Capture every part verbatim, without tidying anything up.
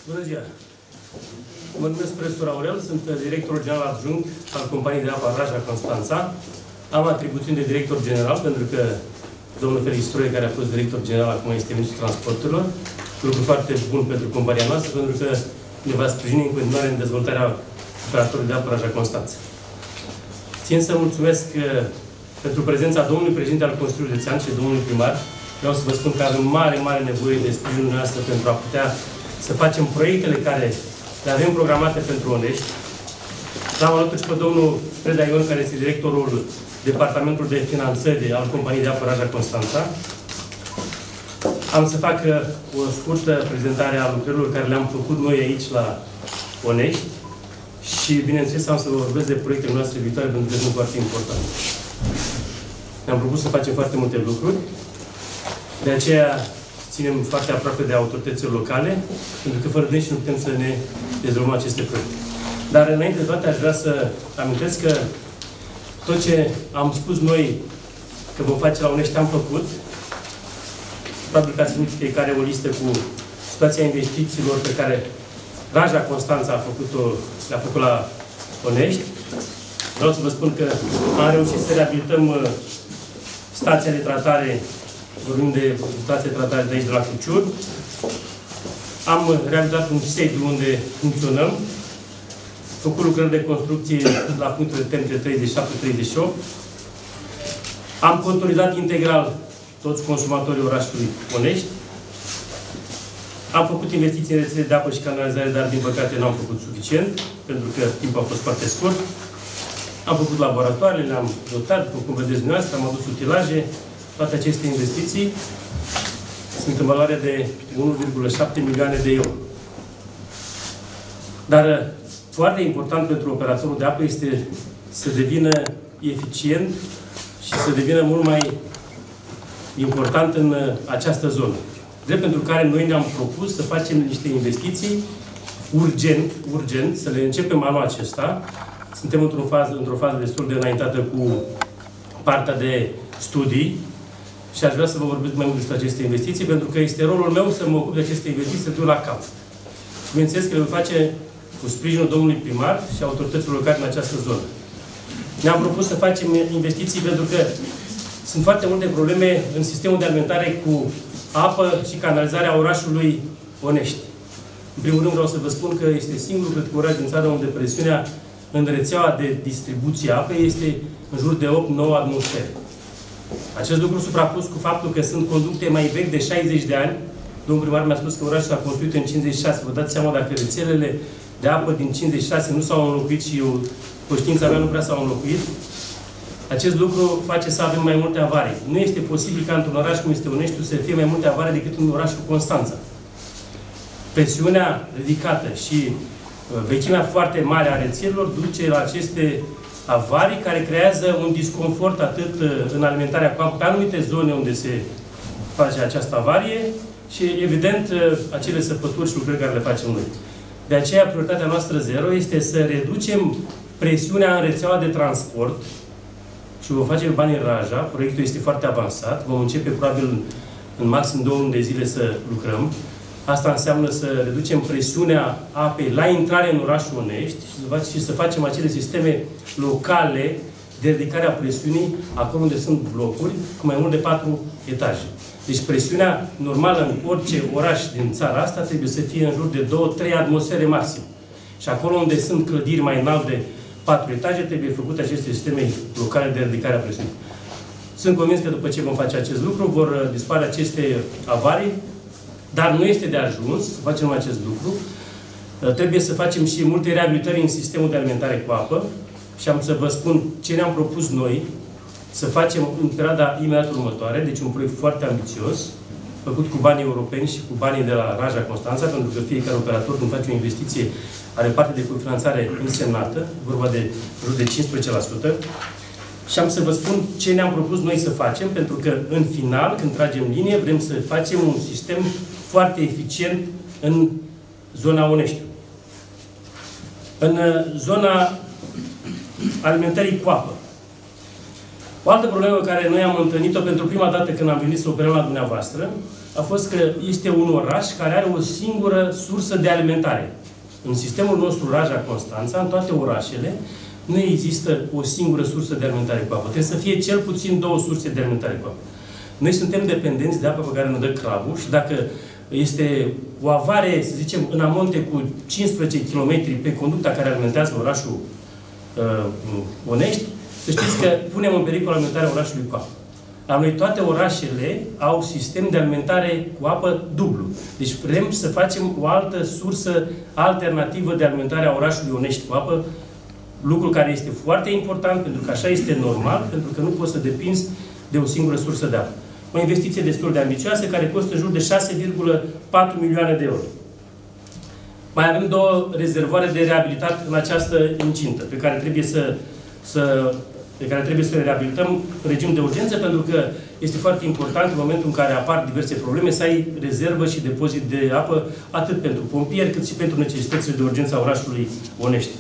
Bună ziua! Mă numesc Prestur Aurel, sunt directorul general adjunct al companiei de apă Raja Constanța. Am atribuțiuni de director general, pentru că domnul Felix Stroie, care a fost director general, acum este ministrul transporturilor. Lucru foarte bun pentru compania noastră, pentru că ne va sprijini în continuare în dezvoltarea operatorului de apă Raja Constanța. Țin să mulțumesc pentru prezența domnului președinte al Consiliului Județean și domnului primar. Vreau să vă spun că avem mare, mare nevoie de sprijinul noastră pentru a putea să facem proiectele care le avem programate pentru Onești. L-am alături și pe domnul Preda Ion, care este directorul Departamentului de Finanțări al companiei de apă Raja Constanța. Am să fac o scurtă prezentare a lucrărilor care le-am făcut noi aici la Onești și, bineînțeles, am să vă vorbesc de proiectele noastre viitoare, pentru că sunt foarte importante. Ne-am propus să facem foarte multe lucruri. De aceea ținem foarte aproape de autoritățile locale, pentru că fără dânsi nu putem să ne dezvoltăm aceste proiecte. Dar înainte de toate aș vrea să amintesc că tot ce am spus noi că vom face la Onești am făcut. Probabil că ați primit fiecare o listă cu situația investițiilor pe care Raja Constanța a făcut-o, le-a făcut la Onești. Vreau să vă spun că am reușit să reabilităm stația de tratare. Vorbim de stație de tratare de aici, de la Cuciur. Am realizat un sediu unde funcționăm. Făcut lucrări de construcție la punctele termice treizeci și șapte treizeci și opt. Am contorizat integral toți consumatorii orașului Onești. Am făcut investiții în rețele de apă și canalizare, dar din păcate nu am făcut suficient, pentru că timpul a fost foarte scurt. Am făcut laboratoarele, le-am dotat, după cum vedeți dumneavoastră, am adus utilaje. Toate aceste investiții sunt în valoare de unu virgulă șapte milioane de euro. Dar foarte important pentru operatorul de apă este să devină eficient și să devină mult mai important în această zonă. Drept pentru care noi ne-am propus să facem niște investiții urgent, urgent, să le începem anul acesta. Suntem într-o fază, într-o fază destul de înaintată cu partea de studii. Și aș vrea să vă vorbesc mai mult despre aceste investiții, pentru că este rolul meu să mă ocup de aceste investiții, să duc la cap. Bineînțeles că le voi face cu sprijinul domnului primar și autorităților locale în această zonă. Ne-am propus să facem investiții pentru că sunt foarte multe probleme în sistemul de alimentare cu apă și canalizarea orașului Onești. În primul rând vreau să vă spun că este singurul, cred că, oraș din țară unde presiunea în rețeaua de distribuție a apei este în jur de opt nouă atmosfere. Acest lucru suprapus cu faptul că sunt conducte mai vechi de șaizeci de ani. Domnul primar mi-a spus că orașul s-a construit în cincizeci și șase. Vă dați seama dacă rețelele de apă din cincizeci și șase nu s-au înlocuit și eu, cu știința mea, nu prea s-au înlocuit. Acest lucru face să avem mai multe avarii. Nu este posibil ca într-un oraș cum este Oneștiul să fie mai multe avarii decât în orașul Constanța. Presiunea ridicată și vechimea foarte mare a rețelelor duce la aceste avarii care creează un disconfort atât în alimentarea cu apă pe anumite zone unde se face această avarie și, evident, acele săpături și lucruri care le facem noi. De aceea, prioritatea noastră zero este să reducem presiunea în rețeaua de transport și vom face bani în Raja. Proiectul este foarte avansat. Vom începe, probabil, în maxim două luni de zile să lucrăm. Asta înseamnă să reducem presiunea apei la intrare în orașul Onești și să facem acele sisteme locale de ridicare a presiunii acolo unde sunt blocuri cu mai mult de patru etaje. Deci presiunea normală în orice oraș din țara asta trebuie să fie în jur de două trei atmosfere maxim. Și acolo unde sunt clădiri mai înalte de patru etaje trebuie făcute aceste sisteme locale de ridicare a presiunii. Sunt convins că după ce vom face acest lucru vor dispare aceste avarii. Dar nu este de ajuns să facem acest lucru. Trebuie să facem și multe reabilitări în sistemul de alimentare cu apă. Și am să vă spun ce ne-am propus noi să facem în perioada imediat următoare. Deci un proiect foarte ambițios, făcut cu banii europeni și cu banii de la Raja Constanța, pentru că fiecare operator, când face o investiție, are parte de cofinanțare însemnată, vorba de jur de cincisprezece la sută. Și am să vă spun ce ne-am propus noi să facem, pentru că, în final, când tragem linie, vrem să facem un sistem foarte eficient în zona Oneștiului. În zona alimentării cu apă. O altă problemă care noi am întâlnit-o pentru prima dată când am venit să operăm la dumneavoastră a fost că este un oraș care are o singură sursă de alimentare. În sistemul nostru Raja Constanța, în toate orașele, nu există o singură sursă de alimentare cu apă. Trebuie să fie cel puțin două surse de alimentare cu apă. Noi suntem dependenți de apă pe care ne dă Cravul și dacă este o avare, să zicem, în amonte cu cincisprezece kilometri pe conducta care alimentează orașul uh, Onești, să știți că punem în pericol alimentarea orașului cu apă. La noi toate orașele au sistem de alimentare cu apă dublu. Deci vrem să facem o altă sursă alternativă de alimentare a orașului Onești cu apă, lucru care este foarte important, pentru că așa este normal, pentru că nu poți să depinzi de o singură sursă de apă. O investiție destul de ambicioasă, care costă în jur de șase virgulă patru milioane de euro. Mai avem două rezervoare de reabilitat în această incintă, pe care trebuie să, să, pe care trebuie să le reabilităm în regim de urgență, pentru că este foarte important în momentul în care apar diverse probleme să ai rezervă și depozit de apă, atât pentru pompieri, cât și pentru necesitățile de urgență a orașului Onești.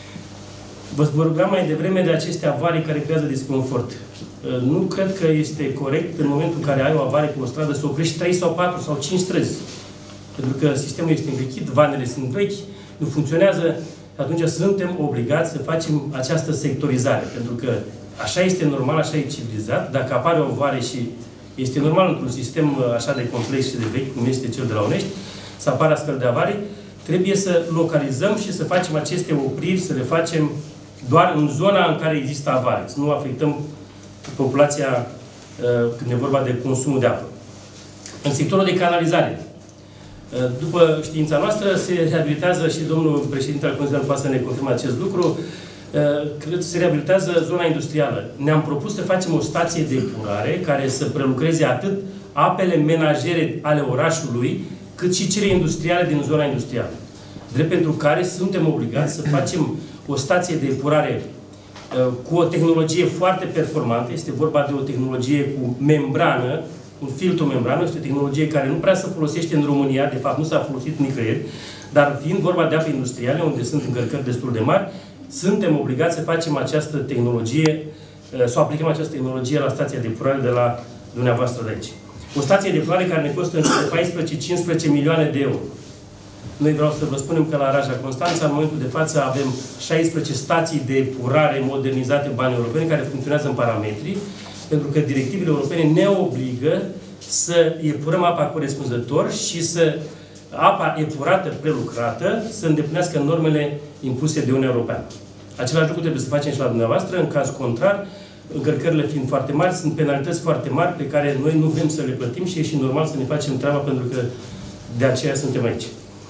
Vă vorbeam mai devreme de aceste avarii care creează disconfort. Nu cred că este corect în momentul în care ai o avarie pe o stradă să oprești trei sau patru sau cinci străzi. Pentru că sistemul este învechit, vanele sunt vechi, nu funcționează, atunci suntem obligați să facem această sectorizare. Pentru că așa este normal, așa e civilizat. Dacă apare o avarie și este normal într-un sistem așa de complex și de vechi, cum este cel de la Onești, să apară astfel de avarii, trebuie să localizăm și să facem aceste opriri, să le facem doar în zona în care există avarie. Să nu afectăm populația când e vorba de consumul de apă. În sectorul de canalizare, după știința noastră, se reabilitează și domnul președinte al Consiliului poate să ne confirme acest lucru, cred că se reabilitează zona industrială. Ne-am propus să facem o stație de epurare care să prelucreze atât apele menajere ale orașului, cât și cele industriale din zona industrială. Drept pentru care suntem obligați să facem o stație de epurare cu o tehnologie foarte performantă. Este vorba de o tehnologie cu membrană, un filtru membrană. Este o tehnologie care nu prea se folosește în România, de fapt nu s-a folosit nicăieri, dar fiind vorba de ape industriale, unde sunt încărcări destul de mari, suntem obligați să facem această tehnologie, să aplicăm această tehnologie la stația de epurare de la dumneavoastră de aici. O stație de epurare care ne costă între paisprezece cincisprezece milioane de euro. Noi vreau să vă spunem că la Raja Constanța, în momentul de față, avem șaisprezece stații de epurare modernizate bani europeni, care funcționează în parametri, pentru că directivele europene ne obligă să epurăm apa corespunzător și să apa epurată, prelucrată, să îndeplinească normele impuse de Uniunea Europeană. Același lucru trebuie să facem și la dumneavoastră, în caz contrar, încărcările fiind foarte mari, sunt penalități foarte mari pe care noi nu vrem să le plătim și e și normal să ne facem treaba, pentru că de aceea suntem aici.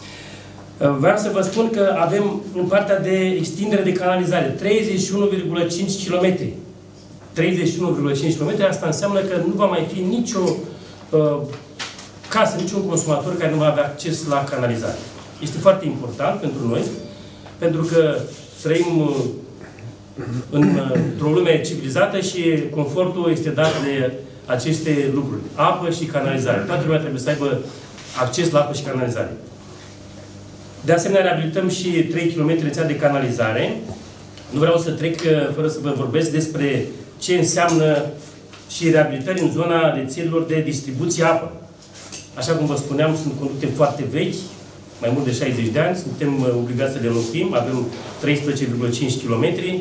Vreau să vă spun că avem în partea de extindere de canalizare treizeci și unu virgulă cinci kilometri. treizeci și unu virgulă cinci kilometri, asta înseamnă că nu va mai fi nicio uh, casă, niciun consumator care nu va avea acces la canalizare. Este foarte important pentru noi, pentru că trăim uh, în, uh, într-o lume civilizată și confortul este dat de aceste lucruri. Apă și canalizare. Toată lumea trebuie să aibă acces la apă și canalizare. De asemenea, reabilităm și trei kilometri rețea de canalizare. Nu vreau să trec fără să vă vorbesc despre ce înseamnă și reabilitări în zona rețelelor de distribuție apă. Așa cum vă spuneam, sunt conducte foarte vechi, mai mult de șaizeci de ani, suntem obligați să le înlocuim, avem treisprezece virgulă cinci kilometri.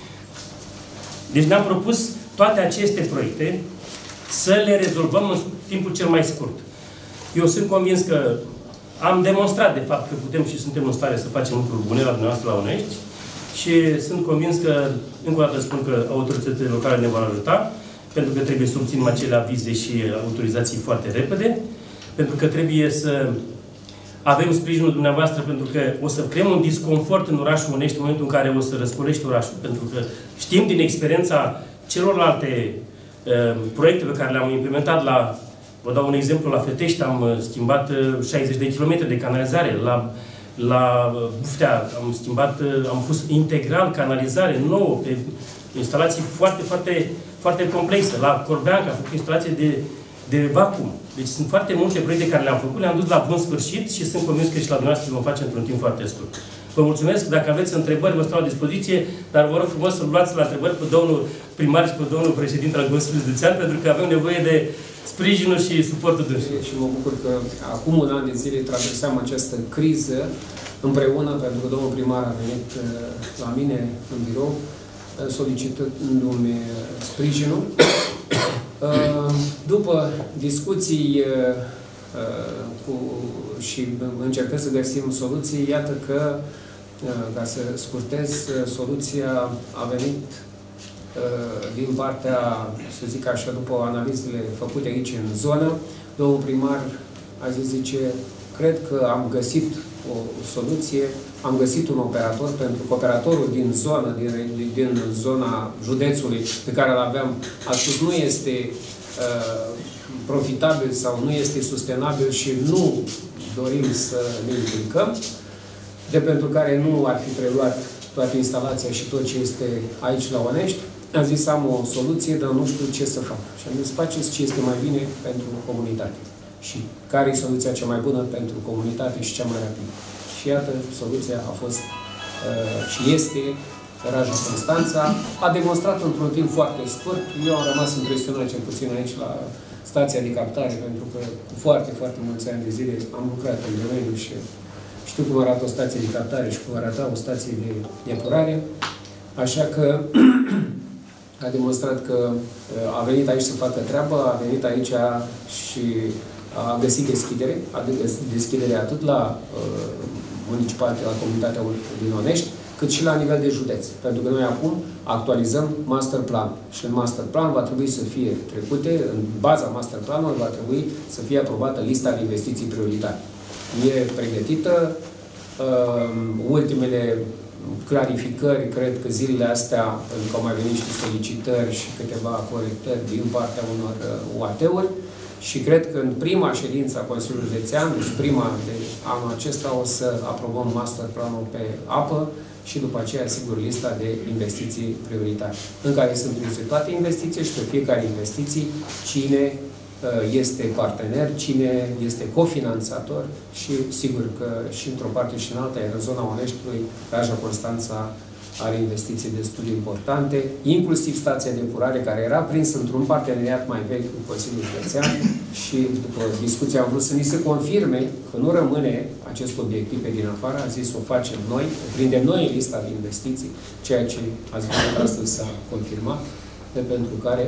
Deci ne-am propus toate aceste proiecte să le rezolvăm în timpul cel mai scurt. Eu sunt convins că am demonstrat, de fapt, că putem și suntem în stare să facem lucruri bune la dumneavoastră la Onești și sunt convins că, încă o dată spun că autoritățile locale ne vor ajuta, pentru că trebuie să obținem acele avize și autorizații foarte repede, pentru că trebuie să avem sprijinul dumneavoastră, pentru că o să creăm un disconfort în orașul Onești în momentul în care o să răscolești orașul, pentru că știm din experiența celorlalte uh, proiecte pe care le-am implementat la... Vă dau un exemplu, la Fetești am schimbat șaizeci de kilometri de canalizare, la, la Buftea am schimbat, am pus integral canalizare nouă, pe instalații foarte, foarte, foarte complexe. La Corbeanca am făcut instalație de, de vacuum. Deci sunt foarte multe proiecte care le-am făcut, le-am dus la bun sfârșit și sunt convins că și la dumneavoastră le vom face într-un timp foarte scurt. Vă mulțumesc. Dacă aveți întrebări, vă stau la dispoziție, dar vă rog frumos să luați la întrebări pe domnul primar și pe domnul președinte al Consiliului Județean, pentru că avem nevoie de sprijinul și suportul dânsului. Și mă bucur că acum un an de zile traversăm această criză împreună, pentru că domnul primar a venit la mine în birou solicitându-mi sprijinul. După discuții cu, și încercăm să găsim soluții, iată că, ca să scurtez, soluția a venit din partea, să zic așa, după analizele făcute aici în zonă. Domnul primar a zis, zice, cred că am găsit o soluție, am găsit un operator, pentru că operatorul din zonă, din, din zona județului pe care îl aveam, a spus, nu este uh, profitabil sau nu este sustenabil și nu dorim să ne implicăm, de pentru care nu ar fi preluat toată instalația și tot ce este aici la Onești. Am zis, am o soluție, dar nu știu ce să fac. Și am zis, faceți ce este mai bine pentru comunitate. Și care e soluția cea mai bună pentru comunitate și cea mai rapidă. Și iată, soluția a fost uh, și este Raja Constanța. A demonstrat într-un timp foarte scurt. Eu am rămas impresionat, cel puțin aici, la stația de captare, pentru că cu foarte, foarte mulți ani de zile am lucrat în domeniu și știu cum arată o stație de captare și cum arăta o stație de depurare. Așa că a demonstrat că a venit aici să facă treabă, a venit aici și a găsit deschidere, a găsit deschidere atât la uh, municipalitate, la comunitatea din Onești, cât și la nivel de județ. Pentru că noi acum actualizăm master plan. Și în master plan va trebui să fie trecute, în baza master planului va trebui să fie aprobată lista de investiții prioritare. E pregătită, uh, ultimele clarificări, cred că zilele astea, pentru că au mai venit și solicitări și câteva corectări din partea unor U A T-uri, și cred că în prima ședință a Consiliului Județean, deci prima de anul acesta, o să aprobăm master planul pe apă și după aceea, sigur, lista de investiții prioritare, în care sunt incluse toate investiții și pe fiecare investiție cine este partener, cine este cofinanțator și sigur că și într-o parte și în alta, iar în zona Oneștiului, Raja Constanța are investiții destul de importante, inclusiv stația de depurare, care era prinsă într-un parteneriat mai vechi cu Consiliul Județean și după discuție am vrut să ni se confirme că nu rămâne acest obiectiv pe din afară, a zis o facem noi, o prindem noi în lista de investiții, ceea ce ați văzut astăzi s-a confirmat, de pentru care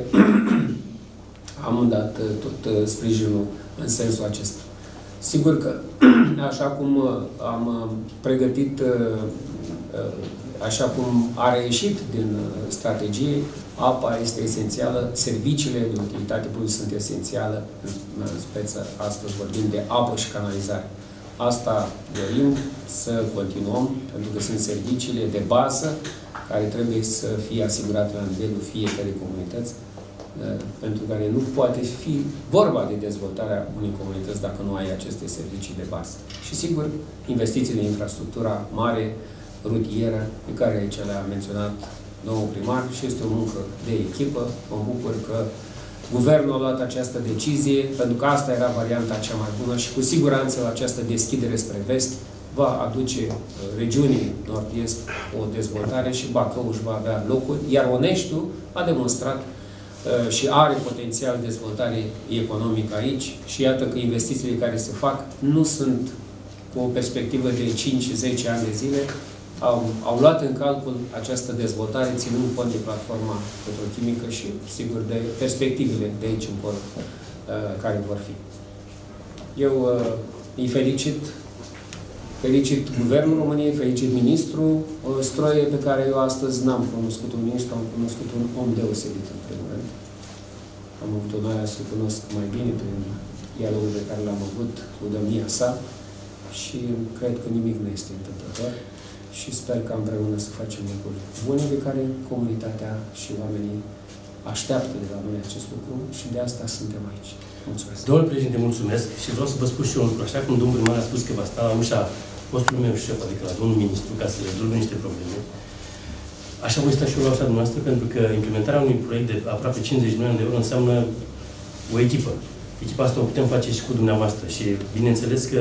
am dat tot sprijinul în sensul acesta. Sigur că, așa cum am pregătit, așa cum a reieșit din strategie, apa este esențială, serviciile de utilitate publică sunt esențiale, în speță, astăzi vorbim de apă și canalizare. Asta dorim să continuăm, pentru că sunt serviciile de bază care trebuie să fie asigurate la nivelul fiecărei comunități, pentru care nu poate fi vorba de dezvoltarea unei comunități dacă nu ai aceste servicii de bază. Și sigur, investițiile în infrastructura mare, rutieră, pe care aici le-a menționat domnul primar și este o muncă de echipă. Mă bucur că guvernul a luat această decizie, pentru că asta era varianta cea mai bună și cu siguranță această deschidere spre vest va aduce regiunii nord-est o dezvoltare și Bacău își va avea locul, iar Oneștiul a demonstrat și are potențial de dezvoltare economică aici și iată că investițiile care se fac nu sunt cu o perspectivă de cinci zece ani de zile, au, au luat în calcul această dezvoltare, ținând cont de platforma petrochimică și, sigur, de perspectivele de aici încolo care vor fi. Eu îi felicit, felicit Guvernul României, felicit Ministrul Stroie, pe care eu astăzi n-am cunoscut un ministru, am cunoscut un om deosebit, în primul rând. Am avut onoarea să-l cunosc mai bine prin dialogul pe care l-am avut cu domnia sa și cred că nimic nu este întâmplător și sper că împreună să facem lucruri bune de care comunitatea și oamenii așteaptă de la noi acest lucru și de asta suntem aici. Mulțumesc. Domnul președinte, mulțumesc și vreau să vă spun și eu un lucru. Așa cum domnul primar a spus că va sta la ușa postului meu șef, adică la domnul ministru, ca să rezolve niște probleme, așa voi sta și eu la ușa dumneavoastră, pentru că implementarea unui proiect de aproape cincizeci de milioane de euro înseamnă o echipă. Echipa asta o putem face și cu dumneavoastră și bineînțeles că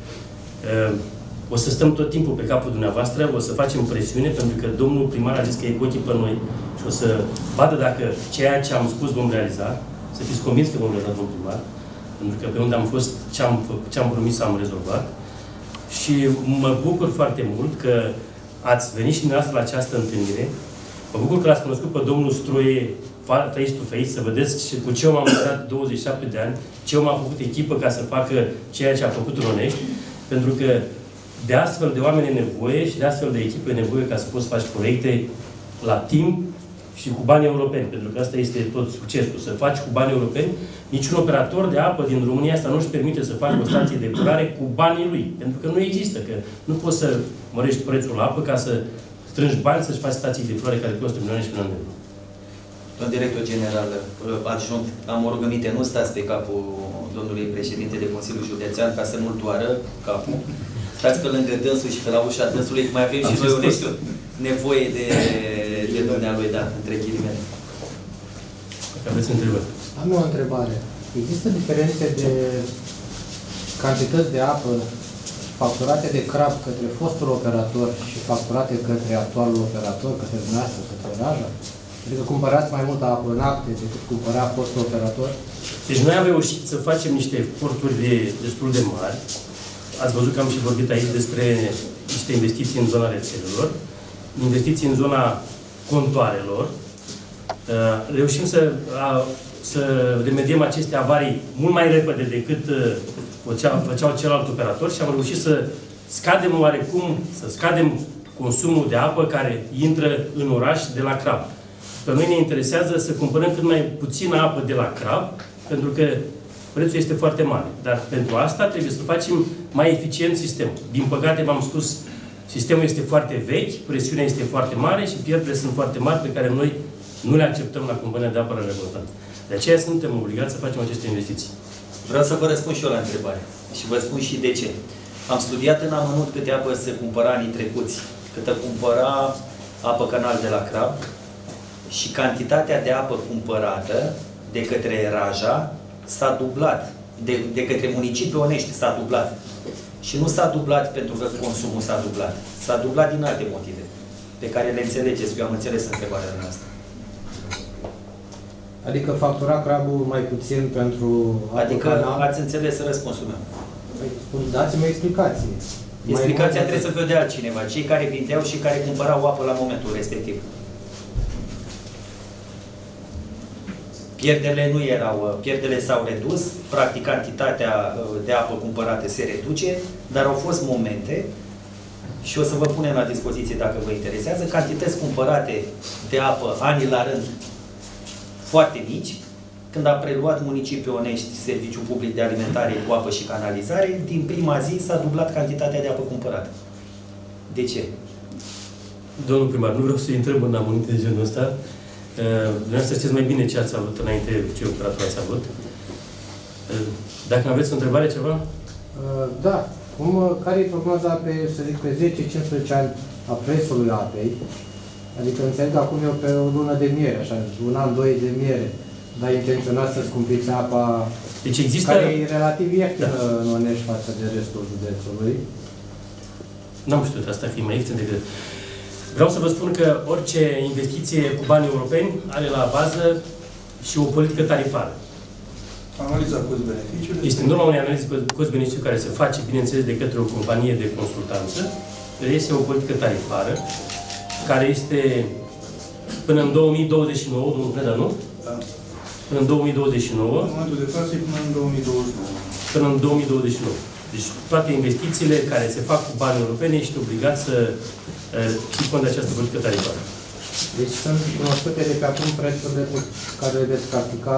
uh, o să stăm tot timpul pe capul dumneavoastră, o să facem presiune, pentru că domnul primar a zis că e cu ochii pe noi și o să vadă dacă ceea ce am spus vom realiza. Să fiți convins că vom lăsa domnul primar, pentru că pe unde am fost, ce am, ce am promis am rezolvat. Și mă bucur foarte mult că ați venit și dumneavoastră la această întâlnire. Mă bucur că l-ați cunoscut pe domnul Stroie face to face, să vedeți cu ce om am lucrat douăzeci și șapte de ani, ce om a făcut echipă ca să facă ceea ce a făcut în Onești, pentru că de astfel de oameni e nevoie și de astfel de echipă e nevoie ca să poți face proiecte la timp și cu bani europeni, pentru că asta este tot succesul, să faci cu bani europeni. Niciun operator de apă din România asta nu își permite să facă o stație de curare cu banii lui, pentru că nu există, că nu poți să mărești prețul la apă ca să strângi bani să-și faci stații de curare care costă milioane și milioane de euro. Domnul director general adjunct, am o rugăminte, nu stați pe capul domnului președinte de Consiliul Județean ca să nu-l doară capul. Stați pe lângă dânsul și pe la ușa dânsului, mai avem și noi Onești nevoie de, de dumnealui, da, între ghilimele. Aveți întrebări? Am o întrebare. Există diferențe de cantități de apă facturate de C R A B către fostul operator și facturate către actualul operator, către dumneavoastră, către Raja? Adică cumpărați mai multă apă în acte decât cumpăra fostul operator? Deci noi am reușit să facem niște eforturi de, destul de mari. Ați văzut că am și vorbit aici despre niște investiții în zona rețelelor, investiții în zona contoarelor. Reușim să, să remediem aceste avarii mult mai repede decât făceau, făceau celălalt operator și am reușit să scadem oarecum, să scadem consumul de apă care intră în oraș de la C R A B. Pe noi ne interesează să cumpărăm cât mai puțină apă de la C R A B, pentru că prețul este foarte mare. Dar pentru asta trebuie să facem mai eficient sistemul. Din păcate, v-am spus, sistemul este foarte vechi, presiunea este foarte mare și pierderile sunt foarte mari pe care noi nu le acceptăm la compania de apă Raja Constanța. De aceea suntem obligați să facem aceste investiții. Vreau să vă răspund și eu la întrebare. Și vă spun și de ce. Am studiat în amănunt câte apă se cumpăra anii trecuți, câtă cumpăra apă canal de la C R A B și cantitatea de apă cumpărată de către Raja s-a dublat. De, de către municipiul Onești s-a dublat. Și nu s-a dublat pentru că consumul s-a dublat. S-a dublat din alte motive, pe care le înțelegeți. Eu am înțeles întrebarea noastră. Adică factura C R A B-ul mai puțin pentru apă Adică canal? ați înțeles răspunsul meu. Dați-mi o explicație. Explicația trebuie să vă dea altcineva. Cei care vindeau și care cumpărau apă la momentul respectiv. Pierderile nu erau, pierderile s-au redus, practic cantitatea de apă cumpărată se reduce, dar au fost momente, și o să vă punem la dispoziție dacă vă interesează, cantități cumpărate de apă ani la rând foarte mici, când a preluat municipiul Onești Serviciul Public de Alimentare cu apă și canalizare, din prima zi s-a dublat cantitatea de apă cumpărată. De ce? Domnul primar, nu vreau să-i întreb în amănunte de genul ăsta. Dumneavoastră știți mai bine ce ați avut înainte, ce operator ați avut. Dacă aveți o întrebare, ceva? Da. Cum, care e prognoza pe, să zic, pe zece cincisprezece ani a prețului apei? Adică înțeleg acum eu pe o lună de miere, așa, un an, doi de miere. Dar intenționați să scumpiți apa, deci există... care e relativ ieftină, da, în Onești față de restul județului? N-am știut asta, fi mai ieftin decât... Vreau să vă spun că orice investiție cu bani europeni are la bază și o politică tarifară. Analiza cost-beneficiu. Este în urma unei analize cost-beneficiu care se face, bineînțeles, de către o companie de consultanță. Este o politică tarifară care este până în două mii douăzeci și nouă, nu cred, nu? Da. Până în două mii douăzeci și nouă. În momentul de față e până în două mii douăzeci și nouă. Până în două mii douăzeci și nouă. Deci toate investițiile care se fac cu bani europeni ești obligat să ții cont de această politică tarifară. Deci sunt cunoscute de pe acum prețurile pe care le veți practica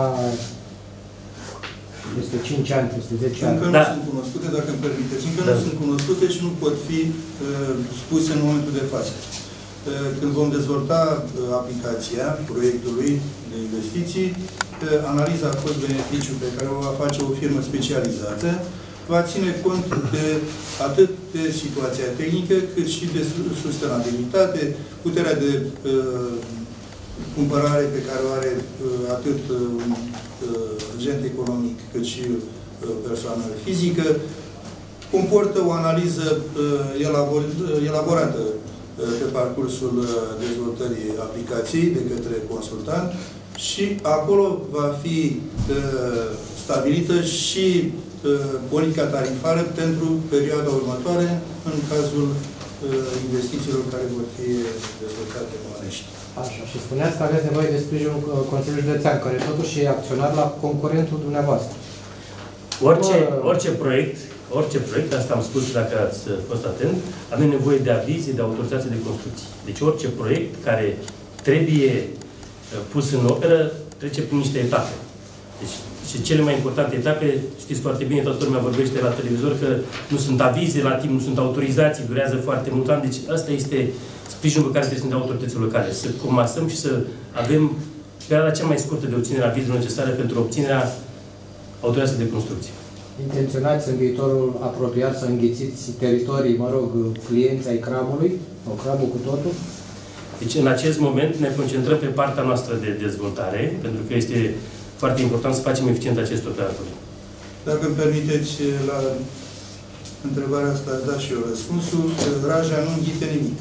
peste cinci ani, peste zece ani. Încă da. nu sunt cunoscute, dacă îmi permiteți. Încă da. nu sunt cunoscute și nu pot fi uh, spuse în momentul de față. Uh, când vom dezvolta uh, aplicația proiectului de investiții, uh, analiza cost-beneficiu pe care o va face o firmă specializată va ține cont de atât de situația tehnică, cât și de sustenabilitate, puterea de uh, cumpărare pe care o are uh, atât un uh, agent economic, cât și uh, persoană fizică, comportă o analiză uh, elabor elaborată uh, pe parcursul uh, dezvoltării aplicației de către consultant și acolo va fi uh, stabilită și uh, politica tarifară pentru perioada următoare în cazul uh, investițiilor care vor fi dezvoltate în Mănești. Așa, și spuneați că aveți nevoie de sprijinul Consiliului Județean, care totuși e acționar la concurentul dumneavoastră. Orice, orice proiect, orice proiect, asta am spus dacă ați fost atent, avem nevoie de avize, de autorizație de construcție. Deci orice proiect care trebuie pus în operă trece prin niște etape. Deci, și cele mai importante etape, știți foarte bine, toată lumea vorbește la televizor că nu sunt avize la timp, nu sunt autorizații, durează foarte mult ani. Deci asta este sprijinul pe care trebuie să ne dea autoritățile locale. Să comasăm și să avem perioada cea mai scurtă de obținere a avizelor necesare pentru obținerea autorizației de construcție. Intenționați în viitorul apropiat să înghițiți teritorii, mă rog, clienți ai cramului, sau cramul cu totul? Deci, în acest moment, ne concentrăm pe partea noastră de dezvoltare, pentru că este foarte important să facem eficient acest operator. Dacă îmi permiteți, la întrebarea asta, da și eu răspunsul, Raja nu înghite nimic.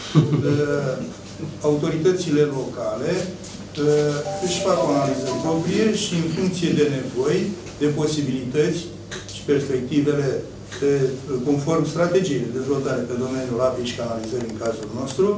Autoritățile locale își fac o analiză proprie și în funcție de nevoi, de posibilități și perspectivele de, conform strategiei de dezvoltare pe domeniul apei și canalizării în cazul nostru,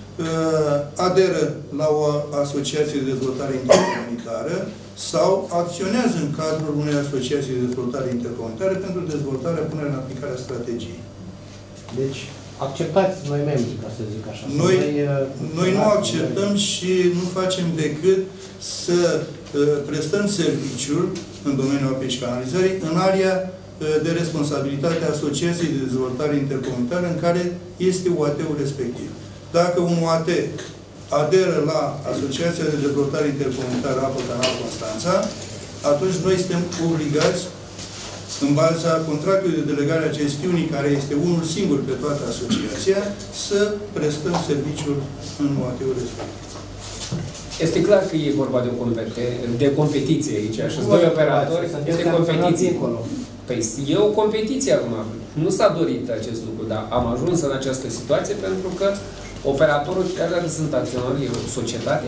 aderă la o asociație de dezvoltare intercomunitară sau acționează în cadrul unei asociații de dezvoltare intercomunitară pentru dezvoltarea, punerea în aplicare a strategiei. Deci, acceptați noi membri, ca să zic așa. Noi, noi, noi nu acceptăm și nu facem decât să uh, prestăm serviciul în domeniul apei și canalizării în area uh, de responsabilitate a Asociației de Dezvoltare Intercomunitară în care este U A T-ul respectiv. Dacă un U A T aderă la Asociația de Dezvoltare Intercomunitară Apă Canal Constanța, atunci noi suntem obligați, în baza contractului de delegare a gestiunii, care este unul singur pe toată asociația, să prestăm serviciul în U A T-ul respectiv. Este clar că e vorba de, o de competiție aici. Și doi operatori, este competiție. Păi e o competiție acum. Nu s-a dorit acest lucru, dar am ajuns în această situație pentru că operatorul, chiar dacă sunt acționari, e o societate,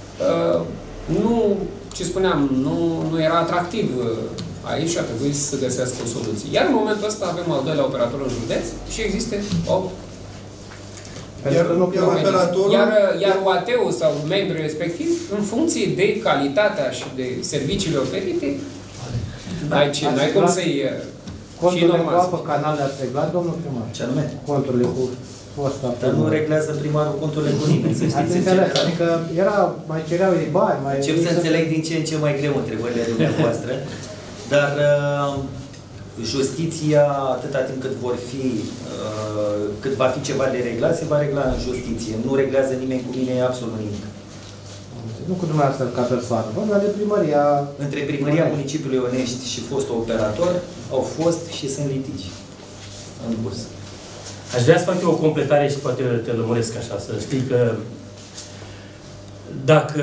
nu, ce spuneam, nu, nu era atractiv aici și a trebuit să găsească o soluție. Iar în momentul ăsta avem al doilea operator în județ și există o Iar, iar, operatorul... iar, iar U A T-ul sau membrii respectiv, în funcție de calitatea și de serviciile oferite, n-ai n-ai cum să-i... Conturile cu apă, canale ați reglat, domnul primar? Ce anume? Conturile cu fosta. Dar nu reglează primarul conturile cu nimeni, să știți. Ați înțeles, adică era, mai cereau ei bani, mai... Încep să înțeleg din ce în ce mai greu întrebările dumneavoastră, dar uh, justiția, atâta timp cât vor fi, uh, cât va fi ceva de reglat, se va regla în justiție. Nu reglează nimeni cu mine absolut nimic. Nu cu dumneavoastră ca persoană, dar de primăria... Între primăria municipiului Onești și fostul operator au fost și sunt litigi în curs. Aș vrea să fac eu o completare și poate te lămuresc așa, să știi că dacă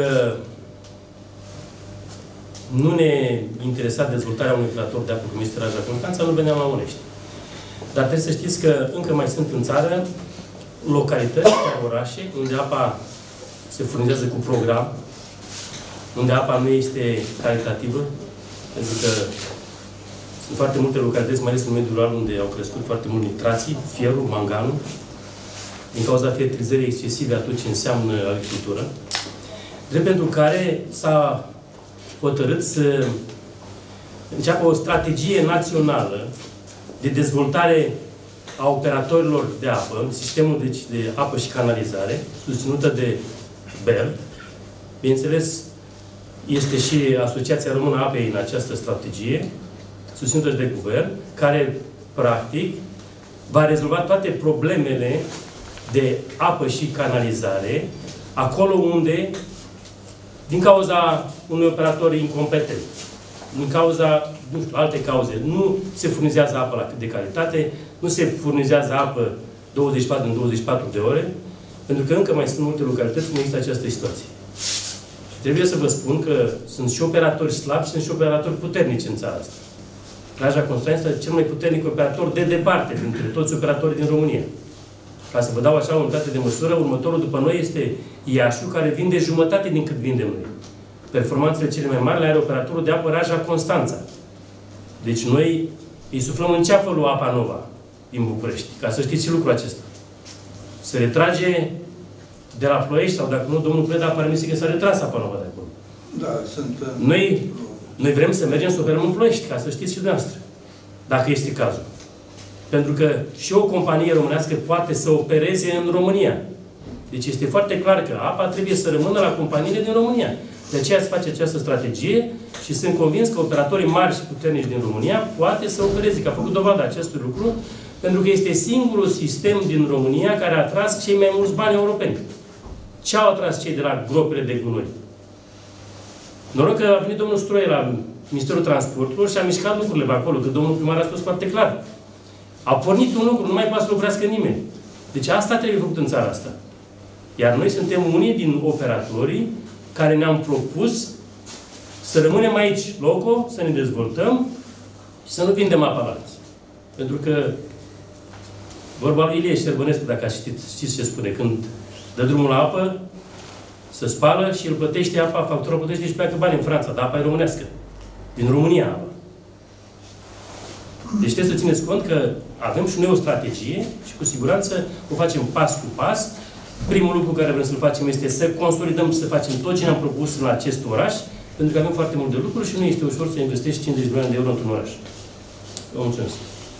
nu ne interesa dezvoltarea unui operator de apă cum este Raja Constanța, nu veneam la Onești. Dar trebuie să știți că încă mai sunt în țară localități, orașe, unde apa se furnizează cu program, unde apa nu este calitativă, pentru că sunt foarte multe localități, mai ales în mediul rural, unde au crescut foarte mult nitrații, fierul, manganul, din cauza fertilizării excesive atunci înseamnă agricultură, drept pentru care s-a hotărât să înceapă o strategie națională de dezvoltare a operatorilor de apă, sistemul deci, de apă și canalizare, susținută de B E R D. Bineînțeles, este și Asociația Română a Apei în această strategie, susținută de guvern, care, practic, va rezolva toate problemele de apă și canalizare, acolo unde, din cauza unui operator incompetent, din cauza, nu știu, alte cauze, nu se furnizează apă de calitate, nu se furnizează apă douăzeci și patru în douăzeci și patru de ore, pentru că încă mai sunt multe localități unde există această situație. Și trebuie să vă spun că sunt și operatori slabi și sunt și operatori puternici în țara asta. Raja Constanța este cel mai puternic operator de departe dintre toți operatorii din România. Ca să vă dau așa o unitate de măsură, următorul după noi este Iașiul, care vinde jumătate din cât vindem noi. performanțele cele mai mari le are operatorul de apă Raja Constanța. Deci noi îi suflăm în ceafă lui Apa Nova din București, ca să știți și lucrul acesta. Se retrage de la Ploiești, sau dacă nu, domnul Preda pare mi se că s-a retras Apa Nova de acolo. Da, sunt... Noi, noi vrem să mergem să operăm în Ploiești, ca să știți și dumneavoastră, dacă este cazul. Pentru că și o companie românească poate să opereze în România. Deci este foarte clar că apa trebuie să rămână la companiile din România. De aceea se face această strategie și sunt convins că operatorii mari și puternici din România poate să opereze, că a făcut dovada acestui lucru, pentru că este singurul sistem din România care a atras cei mai mulți bani europeni. Ce au atras cei de la gropile de gunoi? Noroc că a venit domnul Stroie la Ministerul Transporturilor și a mișcat lucrurile pe acolo, că domnul primar a spus foarte clar. A pornit un lucru, nu mai poate să lucrească nimeni. Deci asta trebuie făcut în țara asta. Iar noi suntem unii din operatorii care ne-am propus să rămânem aici, loco, să ne dezvoltăm și să nu vindem apa la alții. Pentru că vorba lui Ilie Șerbănescu, dacă știți, știți ce spune, când dă drumul la apă, se spală și îl plătește apa, factura plătește și pleacă bani în Franța, dar apa e românească. Din România apa. Deci trebuie să țineți cont că avem și noi o strategie și cu siguranță o facem pas cu pas. Primul lucru care vrem să-l facem este să consolidăm și să facem tot ce ne-am propus în acest oraș, pentru că avem foarte multe lucruri și nu este ușor să investești cincizeci de milioane de euro într-un oraș. Vă mulțumesc.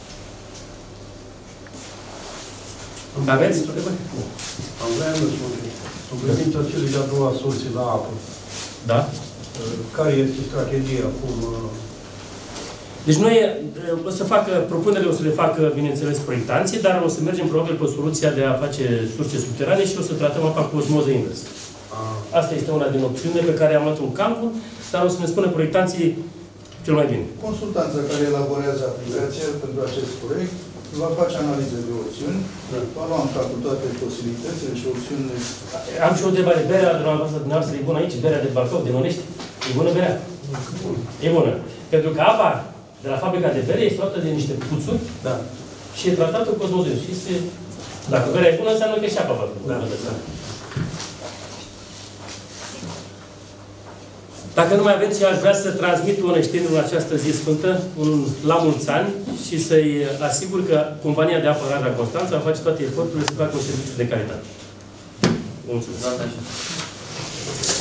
Aveți? Am vrea să spun, în privința celei de-a doua surse la apă, Da. care este strategia? Cum, Deci noi o să facă, propunerile o să le facă, bineînțeles, proiectanții, dar o să mergem probabil pe soluția de a face surse subterane și o să tratăm apa cu osmoză inversă. Asta este una din opțiunile pe care am luat un calcul, dar o să ne spună proiectanții cel mai bine. Consultanța care elaborează aplicația pentru acest proiect va face analize de opțiuni, va lua în calcul toate posibilitățile și opțiunile. Am și o întrebare. Berea de la ambasada dumneavoastră e bună aici? Berea de Bacău, de Mănești? E bună berea? E bună. Pentru că apa de la fabrica de bere este luată de niște puțuri, da. Și e tratată cu osmoză. Și se... Dacă berea e bună, înseamnă că și apa va fi bună. Da. Dacă nu mai aveți, eu aș vrea să transmit oneștenilor în această zi sfântă, un la mulți ani, și să-i asigur că compania de apă Raja Constanța va face toate eforturile să facă un serviciu de calitate. Mulțumesc.